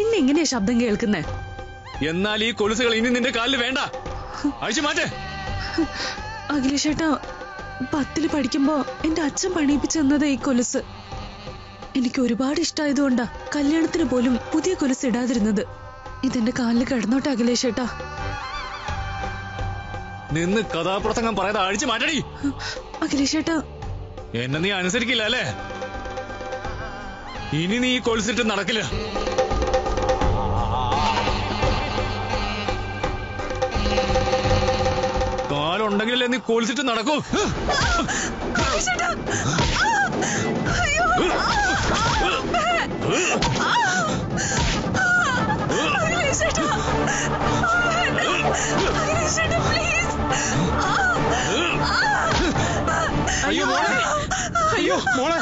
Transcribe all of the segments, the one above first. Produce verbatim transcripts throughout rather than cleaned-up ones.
പിന്നെ എങ്ങനെയാ ശബ്ദം കേൾക്കുന്നേ? എന്നാൽ ഈ കൊലുസുകൾ ഇനി നിന്റെ കാലിൽ വേണ്ട, അഴിച്ചു മാറ്റേ. അഖിലേഷേട്ടാ, പത്തില് പഠിക്കുമ്പോ എന്റെ അച്ഛൻ പണിയിപ്പിച്ചെന്നത് ഈ കൊലുസ്. എനിക്ക് ഒരുപാട് ഇഷ്ടമായതുകൊണ്ടാ കല്യാണത്തിന് പോലും പുതിയ കൊലുസ് ഇടാതിരുന്നത്. ഇതെന്റെ കാലിൽ കിടന്നോട്ടെ അഖിലേഷേട്ടാ. നിന്ന് കഥാപ്രസംഗം പറയാതെ അഴിച്ചു മാറ്റടി. അഖിലേഷേട്ടാ, എന്നെ നീ അനുസരിക്കില്ല അല്ലേ? ഇനി നീ ഈ കൊലുസിട്ട് നടക്കില്ല. കാലുണ്ടെങ്കിലല്ലേ നീ കൊലുസിട്ട് നടക്കൂ. അയ്യോ മോളെ, അയ്യോ മോളെ.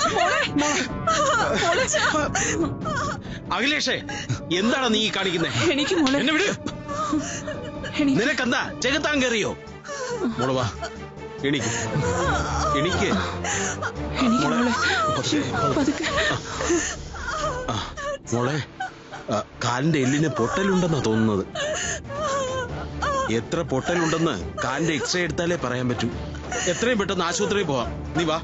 അഖിലേഷേ, എന്താണ് നീ കാണിക്കുന്നേ? എനിക്ക് മോളെ എന്നെ വിട്. നിനക്കെന്താ ചെകുത്താൻ കയറിയോ? മോളെ വാ, എണിക്ക് എണിക്ക് മോളെ. കാലിന്റെ എല്ലിന് പൊട്ടലുണ്ടെന്നാ തോന്നുന്നത്. എത്ര പൊട്ടലുണ്ടെന്ന് കാലിന്റെ എക്സ്റേ എടുത്താലേ പറയാൻ പറ്റൂ. എത്രയും പെട്ടെന്ന് ആശുപത്രിയിൽ പോവാം. നീ വാ.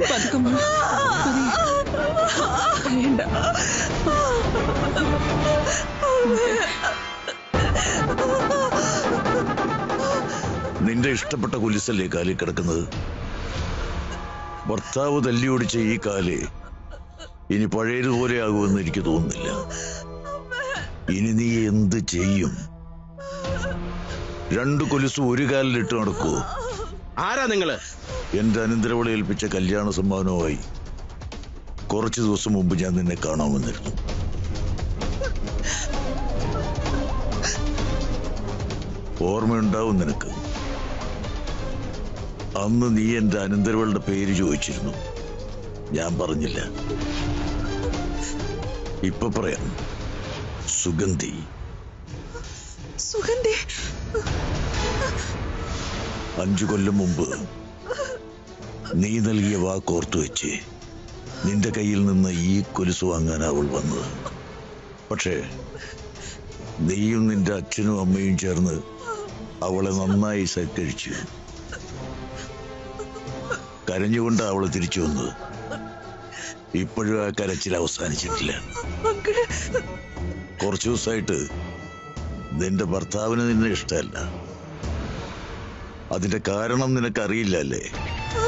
നിന്റെ ഇഷ്ടപ്പെട്ട കുലിസല്ലേ കാലിൽ കിടക്കുന്നത്? ഭർത്താവ് തല്ലിയോടിച്ച ഈ കാല് ഇനി പഴയതുപോലെ ആകുമെന്ന് എനിക്ക് തോന്നുന്നില്ല. ഇനി നീ എന്ത് ചെയ്യും? രണ്ടു കൊലുസ് ഒരു കാലിലിട്ട് നടക്കൂ. ആരാ നിങ്ങള്? എന്റെ അനന്തരവളെ ഏൽപ്പിച്ച കല്യാണ സമ്മാനവുമായി കുറച്ചു ദിവസം മുമ്പ് ഞാൻ നിന്നെ കാണാൻ വന്നിരുന്നു. ഓർമ്മയുണ്ടാവും നിനക്ക്. അന്ന് നീ എന്റെ അനന്തരവളുടെ പേര് ചോദിച്ചിരുന്നു. ഞാൻ പറഞ്ഞില്ല. ഇപ്പൊ പറയാം. സുഗന്ധി. സുഗന്ധി? അഞ്ചു കൊല്ലം മുമ്പ് നീ നൽകിയ വാക്കോർത്തു വെച്ച് നിന്റെ കയ്യിൽ നിന്ന് ഈ കൊലുസ് വാങ്ങാൻ അവൾ വന്നത്. പക്ഷേ നീയും നിന്റെ അച്ഛനും അമ്മയും ചേർന്ന് അവളെ നന്നായി സൽക്കരിച്ചു. കരഞ്ഞുകൊണ്ട് അവളെ തിരിച്ചു വന്നത്. ഇപ്പോഴും ആ കരച്ചിൽ അവസാനിച്ചിട്ടില്ല. കുറച്ചു ദിവസമായിട്ട് നിന്റെ ഭർത്താവിന് നിന്നെ ഇഷ്ടമല്ല. അതിന്റെ കാരണം നിനക്കറിയില്ല അല്ലേ?